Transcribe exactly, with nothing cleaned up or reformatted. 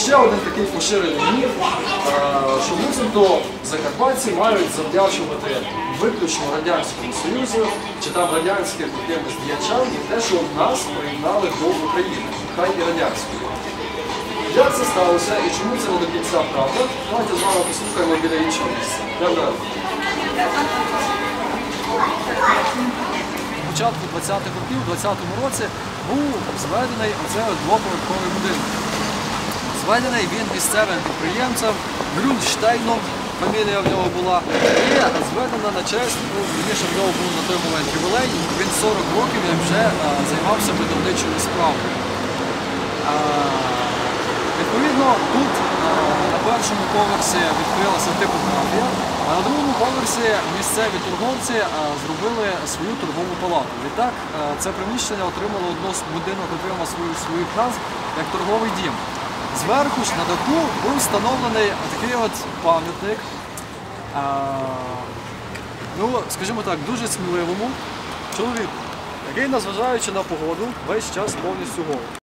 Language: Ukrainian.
ще один такий поширений міф, що буцімто закарпатці мають завдячувати виключно Радянському Союзу чи там радянським якимось діячам і те, що нас приєднали до України, хай і радянської. Як це сталося і чому це не до кінця правда? Давайте з вами послухаємо біля іншого місця. Дякую. На початку двадцятих років, у двадцятому році, був зведений оцей двоповерховий будинок. Зведений він місцевим підприємцем Грюнштейном, фамілія в нього була, і зведена на честь, ну, вірніше, в нього був на той момент ювілей, він сорок років вже а, займався видавничою справою. А, відповідно, тут а, на першому поверсі відкрилася типографія, а на другому поверсі місцеві торговці а, зробили свою торгову палату. Відтак, а, це приміщення отримало одно з будинок, отримав свою, своїх назв як торговий дім. Зверху ж на даху був встановлений такий от пам'ятник, ну, скажімо так, дуже сміливому чоловіку, який, незважаючи на погоду, весь час повністю голий.